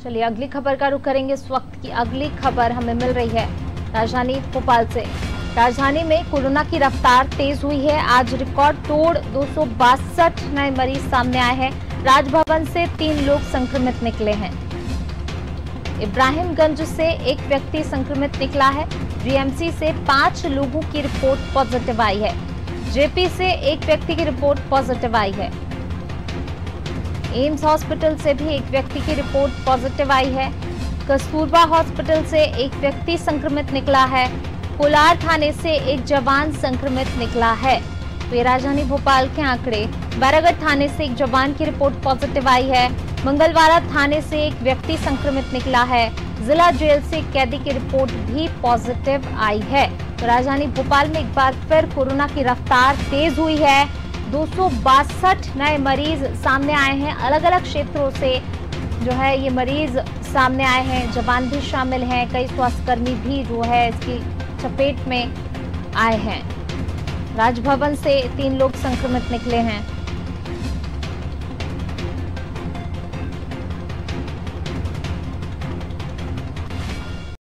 चलिए अगली खबर का रुख करेंगे। इस वक्त की अगली खबर हमें मिल रही है राजधानी भोपाल से। राजधानी में कोरोना की रफ्तार तेज हुई है। आज रिकॉर्ड तोड़ 262 नए मरीज सामने आए हैं। राजभवन से 3 लोग संक्रमित निकले हैं। इब्राहिमगंज से एक व्यक्ति संक्रमित निकला है। जीएमसी से 5 लोगों की रिपोर्ट पॉजिटिव आई है। जेपी से एक व्यक्ति की रिपोर्ट पॉजिटिव आई है। एम्स हॉस्पिटल से भी एक व्यक्ति की रिपोर्ट पॉजिटिव आई है। कस्तूरबा हॉस्पिटल से एक व्यक्ति संक्रमित निकला है। कोलार थाने से एक जवान संक्रमित निकला है। तो ये राजधानी भोपाल के आंकड़े। बैरागढ़ थाने से एक जवान की रिपोर्ट पॉजिटिव आई है। मंगलवाड़ा थाने से एक व्यक्ति संक्रमित निकला है। जिला जेल से एक कैदी की रिपोर्ट भी पॉजिटिव आई है। तो राजधानी भोपाल में एक बार फिर कोरोना की रफ्तार तेज हुई है। 262 नए मरीज सामने आए हैं। अलग अलग क्षेत्रों से जो है ये मरीज सामने आए हैं। जवान भी शामिल हैं। कई स्वास्थ्यकर्मी भी जो है इसकी चपेट में आए हैं। राजभवन से 3 लोग संक्रमित निकले हैं।